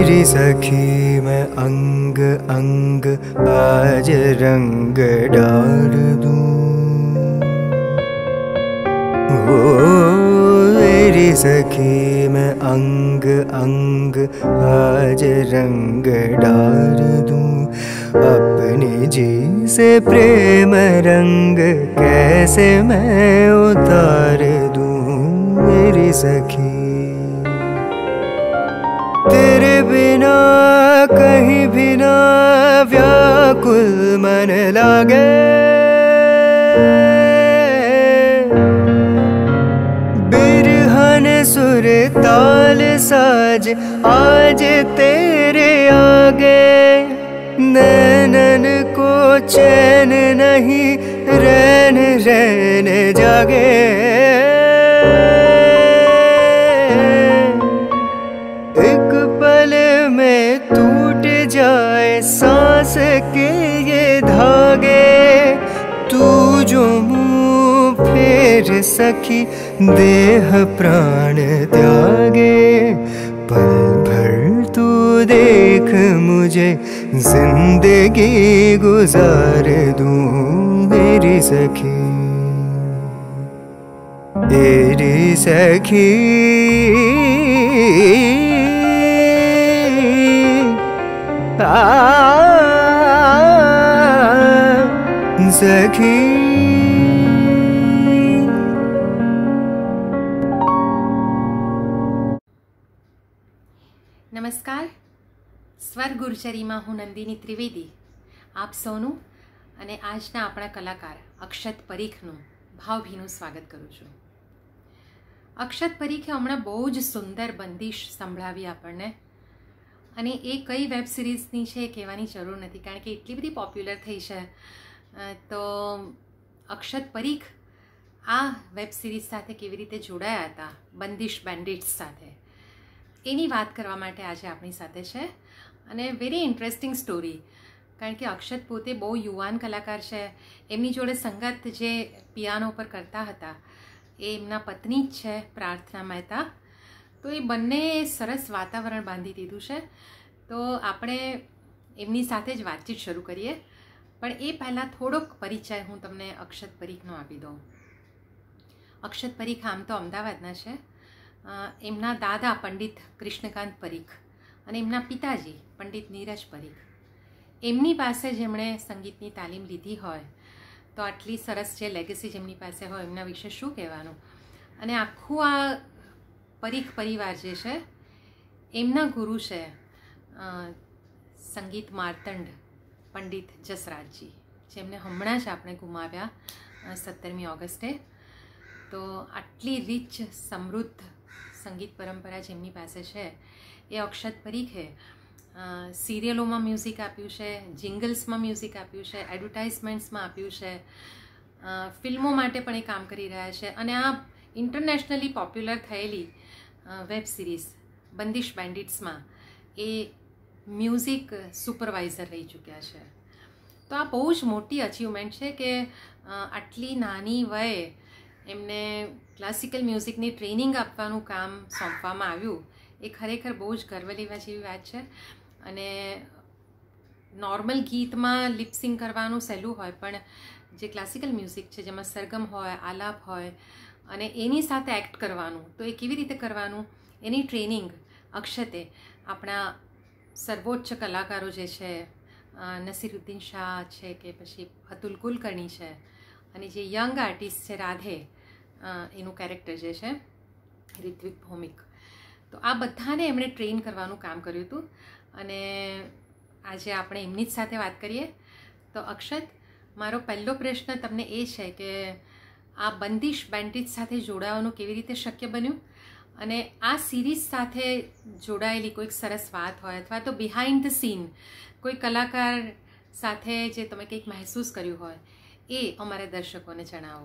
तेरी सखी मैं अंग अंग आज रंग डाल दूं। ओ तेरी सखी मैं अंग अंग आज रंग डाल दूं। अपने जी से प्रेम रंग कैसे मैं उतार दूं मेरी सखी। तेरे बिना कहीं भी ना व्याकुल मन लागे। बिरहन सुर ताल साज आज तेरे आगे। नैनन को चैन नहीं रैन रैन जागे। एक पल में टूट जाए सांस के ये धागे। तू जो मुँह फेर सखी देह प्राण त्यागे। पल भर तू देख मुझे जिंदगी गुजार दूं मेरी सखी। तेरी सखी सखी। નમસ્કાર, સ્વર ગુર્જરીમાં હું નંદિની ત્રિવેદી આપ સૌનું અને આજના આપણા કલાકાર અક્ષત પરીખનું ભાવભીનું સ્વાગત કરું છું. અક્ષત પરીખે હમણાં બહુ જ સુંદર બંદિશ સંભળાવી આપણને, અને એ કઈ વેબ સિરીઝની છે એ કહેવાની જરૂર નથી કારણ કે એટલી બધી પોપ્યુલર થઈ છે. તો અક્ષત પરીખ આ વેબ સિરીઝ સાથે કેવી રીતે જોડાયા હતા, બંદિશ બેન્ડિટ્સ સાથે, એની વાત કરવા માટે આજે આપણી સાથે છે. અને વેરી ઇન્ટરેસ્ટિંગ સ્ટોરી, કારણ કે અક્ષત પોતે બહુ યુવાન કલાકાર છે. એમની જોડે સંગત જે પિયાનો પર કરતા હતા એ એમના પત્ની જ છે, પ્રાર્થના મહેતા. તો એ બંને સરસ વાતાવરણ બાંધી દીધું છે. તો આપણે એમની સાથે જ વાતચીત શરૂ કરીએ, પણ એ પહેલાં થોડોક પરિચય હું તમને અક્ષત પરીખનો આપી દઉં. અક્ષત પરીખ આમ તો અમદાવાદના છે. એમના દાદા પંડિત કૃષ્ણકાંત પરીખ અને એમના પિતાજી પંડિત નીરજ પરીખ, એમની પાસે જેમણે સંગીતની તાલીમ લીધી હોય તો આટલી સરસ જે લેગેસી જેમની પાસે હોય એમના વિશે શું કહેવાનું. અને આખું આ પરીખ પરિવાર જે છે એમના ગુરુ છે સંગીત માર્તંડ પંડિત જસરાજજી, જેમને હમણાં જ આપણે ગુમાવ્યા 17મી ઓગસ્ટે. તો આટલી રીચ સમૃદ્ધ સંગીત પરંપરા જેમની પાસે છે એ અક્ષત પરીખે સિરિયલોમાં મ્યુઝિક આપ્યું છે, જિંગલ્સમાં મ્યુઝિક આપ્યું છે, એડવર્ટાઇઝમેન્ટ્સમાં આપ્યું છે, ફિલ્મો માટે પણ એ કામ કરી રહ્યા છે. અને આ ઇન્ટરનેશનલી પોપ્યુલર થયેલી વેબ સિરીઝ બંદિશ બેન્ડિટ્સમાં એ મ્યુઝિક સુપરવાઇઝર રહી ચૂક્યા છે. તો આ બહુ જ મોટી અચીવમેન્ટ છે કે આટલી નાની વયે એમને ક્લાસિકલ મ્યુઝિકની ટ્રેનિંગ આપવાનું કામ સોંપવામાં આવ્યું. એ ખરેખર બહુ જ ગર્વ લેવા જેવી વાત છે. અને નોર્મલ ગીતમાં લિપસિંગ કરવાનું સહેલું હોય, પણ જે ક્લાસિકલ મ્યુઝિક છે જેમાં સરગમ હોય, આલાપ હોય અને એની સાથે એક્ટ કરવાનું, તો એ કેવી રીતે કરવાનું એની ટ્રેનિંગ અક્ષતે આપણા સર્વોચ્ચ કલાકારો જે છે નસીરુદ્દીન શાહ છે કે પછી અતુલ કુલકર્ણી છે, અને જે યંગ આર્ટિસ્ટ છે રાધે, એનું કેરેક્ટર જે છે રિત્વિક ભૌમિક, તો આ બધાને એમણે ટ્રેન કરવાનું કામ કર્યું હતું. અને આજે આપણે એમની જ સાથે વાત કરીએ. તો અક્ષત, મારો પહેલો પ્રશ્ન તમને એ છે કે આ બંદિશ બેન્ડિટ્સ સાથે જોડાવાનું કેવી રીતે શક્ય બન્યું, અને આ સિરીઝ સાથે જોડાયેલી કોઈક સરસ વાત હોય અથવા તો બિહાઇન્ડ ધ સીન કોઈ કલાકાર સાથે જે તમે કંઈક મહેસૂસ કર્યું હોય એ અમારા દર્શકોને જણાવો.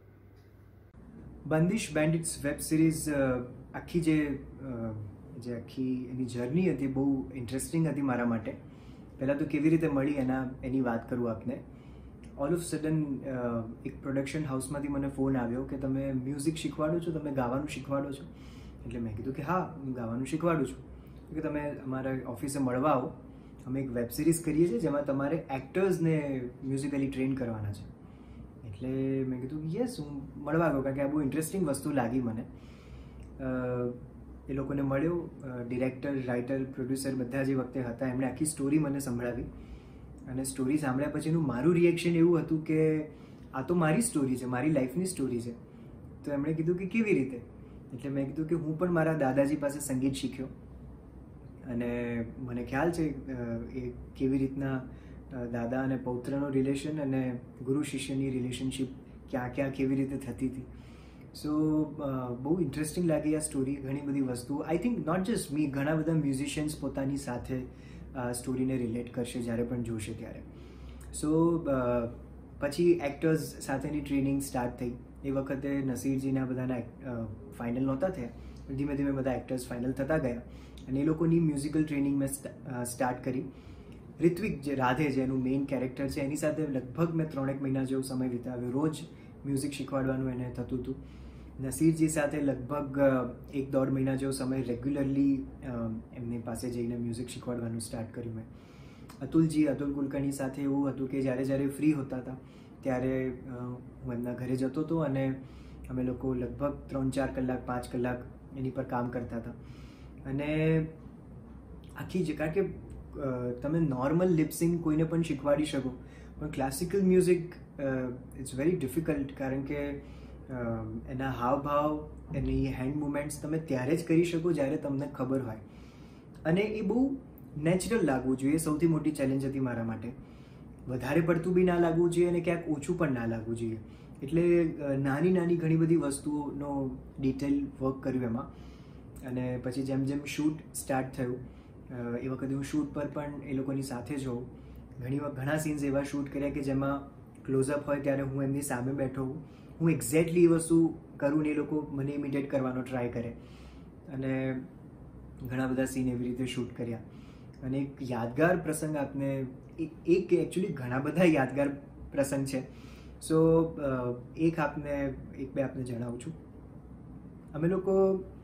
બંદિશ બેન્ડિટ્સ વેબ સિરીઝ આખી જે આખી એની જર્ની હતી બહુ ઇન્ટરેસ્ટિંગ હતી મારા માટે. પહેલાં તો કેવી રીતે મળી એની વાત કરું આપને. ઓલ ઓફ સડન એક પ્રોડક્શન હાઉસમાંથી મને ફોન આવ્યો કે તમે મ્યુઝિક શીખવાડો છો, તમે ગાવાનું શીખવાડો છો. એટલે મેં કીધું કે હા, હું ગાવાનું શીખવાડું છું. કે તમે અમારા ઓફિસે મળવા આવો, અમે એક વેબ સિરીઝ કરીએ છીએ જેમાં તમારે એક્ટર્સને મ્યુઝિકલી ટ્રેન કરવાના છે. એટલે મેં કીધું યસ, હું મળવા ગયો કારણ કે આ બહુ ઇન્ટરેસ્ટિંગ વસ્તુ લાગી મને. એ લોકોને મળ્યો, ડિરેક્ટર, રાઇટર, પ્રોડ્યુસર બધા જે વખતે હતા એમણે આખી સ્ટોરી મને સંભળાવી. અને સ્ટોરી સાંભળ્યા પછીનું મારું રિએક્શન એવું હતું કે આ તો મારી સ્ટોરી છે, મારી લાઈફની સ્ટોરી છે. તો એમણે કીધું કે કેવી રીતે? એટલે મેં કીધું કે હું પણ મારા દાદાજી પાસે સંગીત શીખ્યો અને મને ખ્યાલ છે એ કેવી રીતના દાદા અને પૌત્રનો રિલેશન અને ગુરુ શિષ્યની રિલેશનશિપ ક્યાં ક્યાં કેવી રીતે થતી હતી. સો બહુ ઇન્ટરેસ્ટિંગ લાગી આ સ્ટોરી. ઘણી બધી વસ્તુઓ, I think not just me, ઘણા બધા મ્યુઝિશિયન્સ પોતાની સાથે સ્ટોરીને રિલેટ કરશે જ્યારે પણ જોશે ત્યારે. સો પછી એક્ટર્સ સાથેની ટ્રેનિંગ સ્ટાર્ટ થઈ. એ વખતે નસીરજીના બધાના ફાઇનલ નહોતા થયા, ધીમે ધીમે બધા એક્ટર્સ ફાઇનલ થતા ગયા અને એ લોકોની મ્યુઝિકલ ટ્રેનિંગ મેં સ્ટાર્ટ કરી. રિત્વિક જે રાધે છે એનું મેઇન કેરેક્ટર છે, એની સાથે લગભગ મેં 3-1 મહિના જેવો સમય વિતાવ્યો. રોજ મ્યુઝિક શીખવાડવાનું એને થતું હતું. નસીરજી સાથે લગભગ 1-1.5 મહિના જેવો સમય રેગ્યુલરલી એમની પાસે જઈને મ્યુઝિક શીખવાડવાનું સ્ટાર્ટ કર્યું મેં. અતુલ કુલકર્ણી સાથે એવું હતું કે જ્યારે ફ્રી હોતા હતા ત્યારે હું એમના ઘરે જતો હતો અને અમે લોકો લગભગ 3-4 કલાક 5 કલાક એની પર કામ કરતા હતા. અને આખી જે, કારણ કે તમે નોર્મલ લિપસિંગ કોઈને પણ શીખવાડી શકો, પણ classical music it's very difficult, કારણ કે એના હાવભાવ, એની હેન્ડ મુવમેન્ટ્સ તમે ત્યારે જ કરી શકો જ્યારે તમને ખબર હોય અને એ બહુ નેચરલ લાગવું જોઈએ. સૌથી મોટી ચેલેન્જ હતી મારા માટે. વધારે પડતું બી ના લાગવું જોઈએ અને ક્યાંક ઓછું પણ ના લાગવું જોઈએ. એટલે નાની ઘણી બધી વસ્તુઓનો ડિટેલ વર્ક કર્યું એમાં. અને પછી જેમ શૂટ સ્ટાર્ટ થયું એ વખતે હું શૂટ પર પણ એ લોકોની સાથે જ હોઉં. ઘણા સીન્સ એવા શૂટ કર્યા કે જેમાં ક્લોઝઅપ હોય ત્યારે હું એમની સામે બેઠો હોઉં, હું એક્ઝેક્ટલી એ વસ્તુ કરું ને એ લોકો મને ઇમિટેટ કરવાનો ટ્રાય કરે. અને ઘણા બધા સીન એવી રીતે શૂટ કર્યા. અને એક યાદગાર પ્રસંગ આપને, એક એકચ્યુઅલી ઘણા બધા યાદગાર પ્રસંગ છે. સો એક બે આપને જણાવું છું. અમે લોકો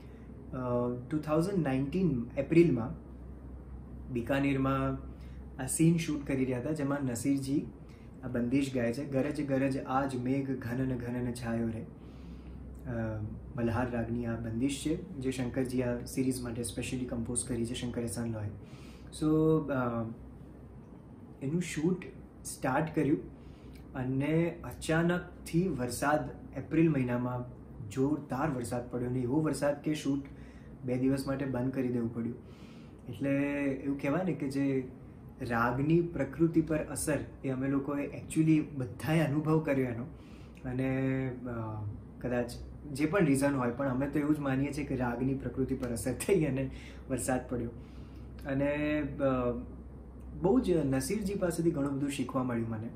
2019 એપ્રિલમાં બિકાનેરમાં આ સીન શૂટ કરી રહ્યા હતા જેમાં નસીરજી આ બંદિશ ગાય છે, ગરજ ગરજ આજ મેઘ ઘન ઘન છાયો રે. મલ્હાર રાગની આ બંદિશ છે જે શંકરજી આ સિરીઝ માટે સ્પેશિયલી કમ્પોઝ કરી છે, શંકર એહસાન લોએ. સો એનું શૂટ સ્ટાર્ટ કર્યું અને અચાનકથી વરસાદ, એપ્રિલ મહિનામાં જોરદાર વરસાદ પડ્યો અને એવો વરસાદ કે શૂટ 2 દિવસ માટે બંધ કરી દેવું પડ્યું. એટલે એવું કહેવાય ને કે જે રાગની પ્રકૃતિ પર અસર એ અમે લોકોએ એકચ્યુઅલી બધાએ અનુભવ કર્યો એનો. અને કદાચ જે પણ રીઝન હોય, પણ અમે તો એવું જ માનીએ છીએ કે રાગની પ્રકૃતિ પર અસર થઈ અને વરસાદ પડ્યો. અને બહુ જ નસીરજી પાસેથી ઘણું બધું શીખવા મળ્યું મને.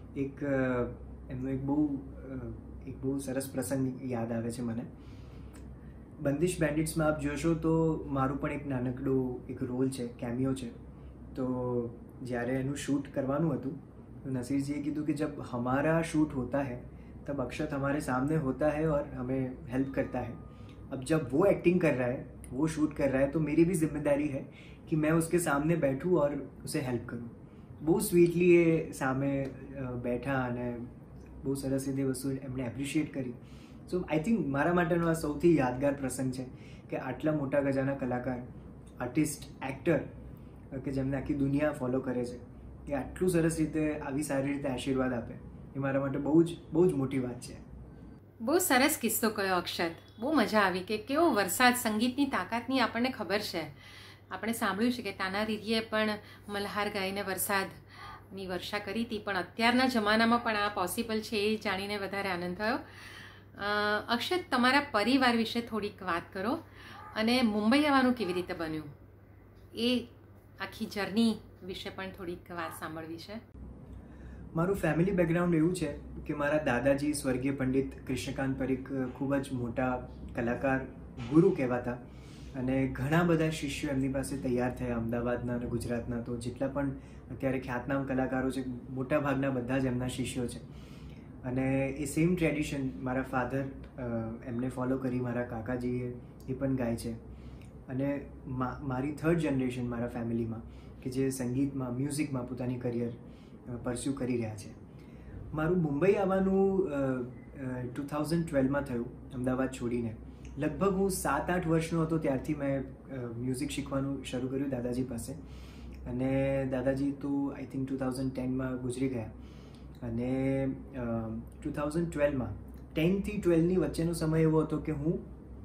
એમનો એક બહુ સરસ પ્રસંગ યાદ આવે છે મને. બંદિશ બેન્ડિટ્સમાં આપ જોશો તો મારું પણ એક નાનકડું એક રોલ છે, કેમિયો છે. તો જ્યારે એનું શૂટ કરવાનું હતું તો નસીરજીએ કીધું कि जब हमारा शूट होता है तब अक्षत हमारे सामने होता है और हमें हेल्प करता है. अब जब वो एक्टिंग कर रहा है, वो शूट कर रहा है, तो मेरी भी जिम्मेदारी है कि मैं उसके सामने बैठूं और उसे हेल्प करूं. બહુ સ્વીટલી એ સામે બેઠા અને બહુ સરસ રીતે વસ્તુ એમણે એપ્રિશિએટ કરી. સો આઈ થિંક મારા માટેનો આ સૌથી યાદગાર પ્રસંગ છે કે આટલા મોટા ગજાના કલાકાર, આર્ટિસ્ટ, એક્ટર કે જેમને આખી દુનિયા ફોલો કરે છે, એ આટલું સરસ રીતે આવી સારી રીતે આશીર્વાદ આપે, એ મારા માટે બહુ જ મોટી વાત છે. બહુ સરસ કિસ્સો કયો અક્ષત. બહુ મજા આવી કે કેવો વરસાદ, સંગીતની તાકાતની આપણને ખબર છે. આપણે સાંભળ્યું છે કે તાનારીરીએ પણ મલ્હાર ગાઈને વરસાદની વર્ષા કરી હતી, પણ અત્યારના જમાનામાં પણ આ પોસિબલ છે એ જાણીને વધારે આનંદ થયો. અક્ષત, તમારા પરિવાર વિશે થોડીક વાત કરો અને મુંબઈ આવવાનું કેવી રીતે બન્યું, એ આખી જર્ની વિશે પણ થોડીક વાત સાંભળવી છે. મારું ફેમિલી બેકગ્રાઉન્ડ એવું છે કે મારા દાદાજી સ્વર્ગીય પંડિત કૃષ્ણકાંત પરીખ ખૂબ જ મોટા કલાકાર, ગુરુ કહેવાતા અને ઘણા બધા શિષ્યો એમની પાસે તૈયાર થયા અમદાવાદના અને ગુજરાતના. તો જેટલા પણ અત્યારે ખ્યાતનામ કલાકારો છે, મોટાભાગના બધા જ એમના શિષ્યો છે. અને એ સેમ ટ્રેડિશન મારા ફાધર એમને ફોલો કરી, મારા કાકાજીએ એ પણ ગાય છે. અને મારી થર્ડ જનરેશન મારા ફેમિલીમાં કે જે સંગીતમાં મ્યુઝિકમાં પોતાની કરિયર પરસ્યુ કરી રહ્યા છે. મારું મુંબઈ આવવાનું 2012માં થયું, અમદાવાદ છોડીને. લગભગ હું 7-8 વર્ષનો હતો ત્યારથી મેં મ્યુઝિક શીખવાનું શરૂ કર્યું દાદાજી પાસે. અને દાદાજી તો આઈ થિંક 2010માં ગુજરી ગયા. અને 2012માં 10 થી 12ની વચ્ચેનો સમય એવો હતો કે હું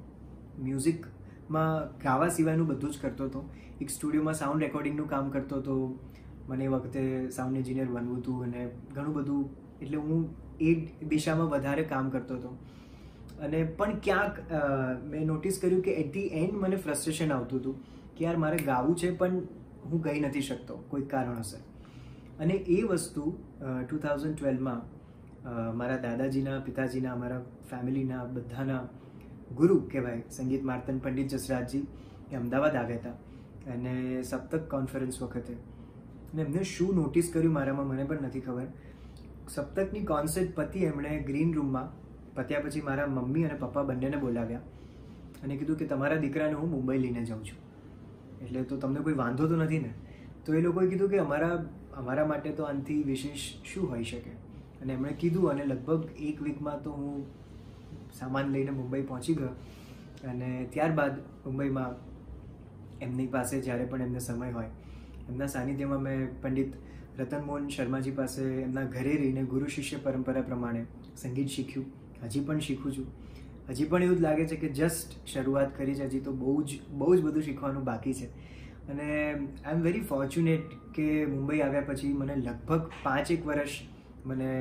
મ્યુઝિકમાં ગાવા સિવાયનું બધું જ કરતો હતો. એક સ્ટુડિયોમાં સાઉન્ડ રેકોર્ડિંગનું કામ કરતો હતો. મને એ વખતે સાઉન્ડ એન્જિનિયર બનવું હતું અને ઘણું બધું, એટલે હું એ દિશામાં વધારે કામ કરતો હતો. અને પણ ક્યાંક મેં નોટિસ કર્યું કે એટ ધી એન્ડ મને ફ્રસ્ટ્રેશન આવતું હતું કે યાર મારે ગાવું છે પણ હું ગઈ નથી શકતો કોઈ કારણોસર. અને એ વસ્તુ 2012માં મારા દાદાજીના, પિતાજીના, અમારા ફેમિલીના બધાના ગુરુ કહેવાય સંગીત માર્તન પંડિત જસરાજજી એ અમદાવાદ આવ્યા હતા. અને સપ્તક કોન્ફરન્સ વખતે અને એમને શું નોટિસ કર્યું મારામાં મને પણ નથી ખબર. સપ્તકની કોન્સર્ટ પતી, એમણે ગ્રીન રૂમમાં પત્યા પછી મારા મમ્મી અને પપ્પા બંનેને બોલાવ્યા અને કીધું કે તમારા દીકરાને હું મુંબઈ લઈને જાઉં છું, એટલે તો તમને કોઈ વાંધો તો નથી ને? તો એ લોકોએ કીધું કે અમારા માટે તો આનાથી વિશેષ શું હોઈ શકે. અને એમણે કીધું અને લગભગ 1 વીકમાં તો હું સામાન લઈને મુંબઈ પહોંચી ગયો. અને ત્યારબાદ મુંબઈમાં એમની પાસે જ્યારે પણ એમને સમય હોય, એમના સાનિધ્યમાં મેં પંડિત રતનમોહન શર્માજી પાસે એમના ઘરે રહીને ગુરુ શિષ્ય પરંપરા પ્રમાણે સંગીત શીખ્યું. હજી પણ શીખું છું. હજી પણ એવું જ લાગે છે કે જસ્ટ શરૂઆત કરી છે, હજી તો બહુ જ બધું શીખવાનું બાકી છે. અને આઈ એમ વેરી ફોર્ચ્યુનેટ કે મુંબઈ આવ્યા પછી મને લગભગ 5-1 વર્ષ મને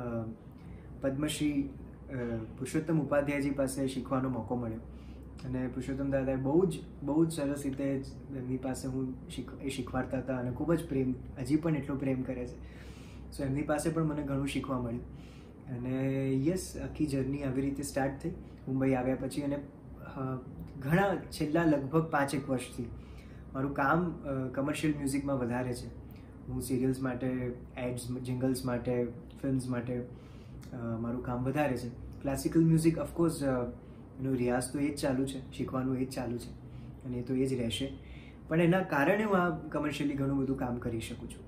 પદ્મશ્રી પુરુષોત્તમ ઉપાધ્યાયજી પાસે શીખવાનો મોકો મળ્યો. અને પુરુષોત્તમ દાદાએ બહુ જ સરસ રીતે એમની પાસે હું શીખવાડતા હતા અને ખૂબ જ પ્રેમ, હજી પણ એટલો પ્રેમ કરે છે. સો એમની પાસે પણ મને ઘણું શીખવા મળ્યું. અને યસ, આખી જર્ની આવી રીતે સ્ટાર્ટ થઈ મુંબઈ આવ્યા પછી. અને ઘણા છેલ્લા લગભગ 5-1 વર્ષથી મારું કામ કમર્શિયલ મ્યુઝિકમાં વધારે છે. હું સિરિયલ્સ માટે, એડ્સ, જિંગલ્સ માટે, ફિલ્મ્સ માટે મારું કામ વધારે છે. ક્લાસિકલ મ્યુઝિક ઓફકોર્સ એનો રિયાઝ તો એ જ ચાલુ છે, શીખવાનું એ જ ચાલુ છે અને એ તો એ જ રહેશે. પણ એના કારણે હું આ કમર્શિયલી ઘણું બધું કામ કરી શકું છું.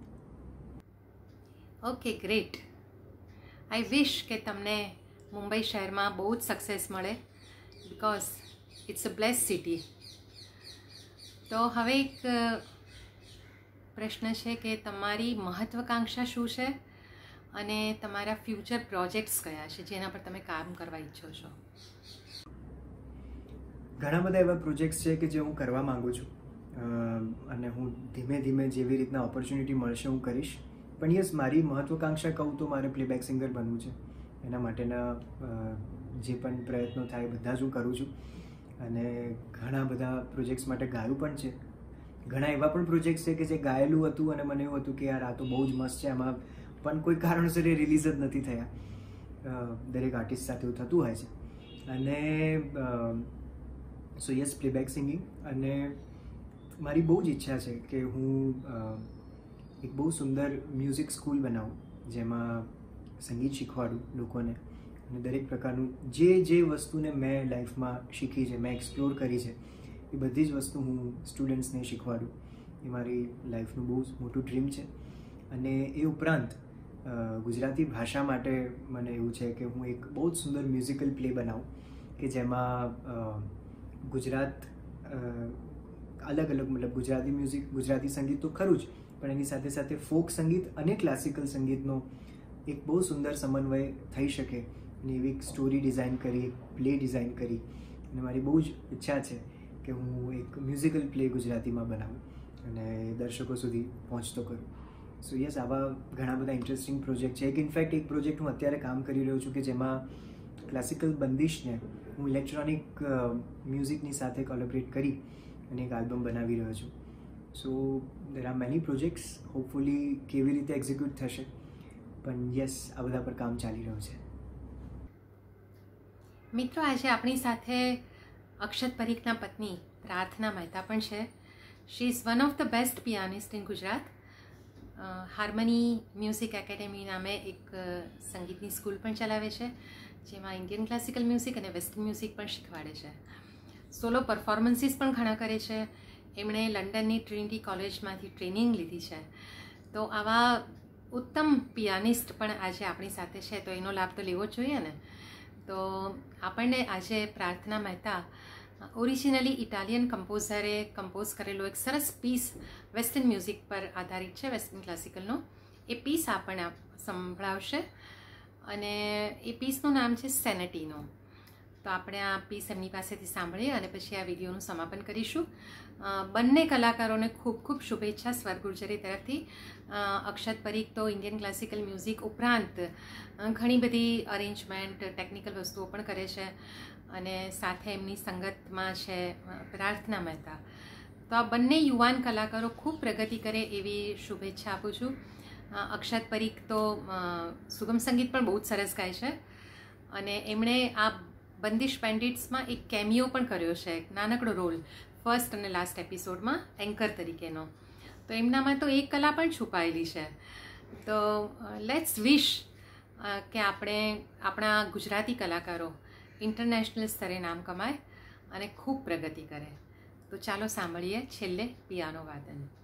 Okay, great. આઈ વિશ કે તમને મુંબઈ શહેરમાં બહુ જ સક્સેસ મળે, because it's a blessed city. તો હવે એક પ્રશ્ન છે કે તમારી મહત્વાકાંક્ષા શું છે અને તમારા ફ્યુચર પ્રોજેક્ટ્સ કયા છે જેના પર તમે કામ કરવા ઈચ્છો છો? ઘણા બધા એવા પ્રોજેક્ટ્સ છે કે જે હું કરવા માગું છું અને હું ધીમે ધીમે જેવી રીતના ઓપોર્ચ્યુનિટી મળશે હું કરીશ. પણ યસ, મારી મહત્વાકાંક્ષા કહું તો મારે પ્લેબેક સિંગર બનવું છે. એના માટેના જે પણ પ્રયત્નો થાય બધા જ હું કરું છું. અને ઘણા બધા પ્રોજેક્ટ્સ માટે ગાયું પણ છે. ઘણા એવા પણ પ્રોજેક્ટ્સ છે કે જે ગાયેલું હતું અને મને એવું હતું કે યાર આ તો બહુ જ મસ્ત છે, આમાં પણ કોઈ કારણસર એ રિલીઝ જ નથી થયા. દરેક આર્ટિસ્ટ સાથે એવું થતું હોય છે. અને સો યસ, પ્લેબેક સિંગિંગ. અને મારી બહુ જ ઈચ્છા છે કે હું એક બહુ સુંદર મ્યુઝિક સ્કૂલ બનાવું જેમાં સંગીત શીખવાડું લોકોને. અને દરેક પ્રકારનું જે વસ્તુને મેં લાઈફમાં શીખી છે, મેં એક્સપ્લોર કરી છે, એ બધી જ વસ્તુ હું સ્ટુડન્ટ્સને શીખવાડું. એ મારી લાઈફનું બહુ મોટું ડ્રીમ છે. અને એ ઉપરાંત ગુજરાતી ભાષા માટે મને એવું છે કે હું એક બહુ જ સુંદર મ્યુઝિકલ પ્લે બનાવું કે જેમાં ગુજરાત અલગ મતલબ ગુજરાતી મ્યુઝિક, ગુજરાતી સંગીત તો ખરું જ, પણ એની સાથે સાથે ફોક સંગીત અને ક્લાસિકલ સંગીતનો એક બહુ સુંદર સમન્વય થઈ શકે. અને એવી એક સ્ટોરી ડિઝાઇન કરી, એક પ્લે ડિઝાઇન કરી. અને મારી બહુ જ ઈચ્છા છે કે હું એક મ્યુઝિકલ પ્લે ગુજરાતીમાં બનાવું અને દર્શકો સુધી પહોંચતો કરું. સો યસ, આવા ઘણા બધા ઇન્ટરેસ્ટિંગ પ્રોજેક્ટ છે. ઇનફેક્ટ એક પ્રોજેક્ટ હું અત્યારે કામ કરી રહ્યો છું કે જેમાં ક્લાસિકલ બંદિશને હું ઇલેક્ટ્રોનિક મ્યુઝિકની સાથે કોલેબરેટ કરી અને એક આલ્બમ બનાવી રહ્યો છું. So there are many projects. Hopefully કેવી રીતે એક્ઝિક્યુટ થશે, પણ યસ, આ બધા પર કામ ચાલી રહ્યું છે. મિત્રો, આજે આપણી સાથે અક્ષત પરીખના પત્ની પ્રાર્થના મહેતા પણ છે. She is one of the best pianist in Gujarat. Harmony music academy નામે એક સંગીતની સ્કૂલ પણ ચલાવે છે જેમાં ઇન્ડિયન ક્લાસિકલ મ્યુઝિક અને વેસ્ટર્ન મ્યુઝિક પણ શીખવાડે છે. સોલો પરફોર્મન્સીસ પણ ઘણા કરે છે. એમણે લંડનની ટ્રિનિટી કોલેજમાંથી ટ્રેનિંગ લીધી છે. તો આવા ઉત્તમ પિયાનિસ્ટ પણ આજે આપણી સાથે છે, તો એનો લાભ તો લેવો જ જોઈએ ને. તો આપણને આજે પ્રાર્થના મહેતા ઓરિજિનલી ઇટાલિયન કમ્પોઝરે કમ્પોઝ કરેલો એક સરસ પીસ વેસ્ટર્ન મ્યુઝિક પર આધારિત છે, વેસ્ટર્ન ક્લાસિકલનો. એ પીસ આપણને સંભળાવશે અને એ પીસનું નામ છે સેનેટીનો. તો આપણે આ પીસ એમની પાસેથી સાંભળીએ અને પછી આ વિડીયોનું સમાપન કરીશું. બંને કલાકારોને ખૂબ ખૂબ શુભેચ્છા સ્વર ગુર્જરી તરફથી. અક્ષત પરીખ તો ઇન્ડિયન ક્લાસિકલ મ્યુઝિક ઉપરાંત ઘણી બધી અરેન્જમેન્ટ ટેકનિકલ વસ્તુઓ પણ કરે છે અને સાથે એમની સંગતમાં છે પ્રાર્થના મહેતા. તો આ બંને યુવાન કલાકારો ખૂબ પ્રગતિ કરે એવી શુભેચ્છા આપું છું. અક્ષત પરીખ તો સુગમ સંગીત પણ બહુ જ સરસ ગાય છે અને એમણે આ બંદિશ પેન્ડિટ્સમાં એક કેમિયો પણ કર્યો છે, એક નાનકડો રોલ ફર્સ્ટ અને લાસ્ટ એપિસોડમાં એન્કર તરીકેનો. તો એમનામાં તો એક કલા પણ છુપાયેલી છે. તો લેટ્સ વિશ કે આપણા ગુજરાતી કલાકારો ઇન્ટરનેશનલ સ્તરે નામ કમાય અને ખૂબ પ્રગતિ કરે. તો ચાલો સાંભળીએ છેલ્લે પિયાનો વાદન.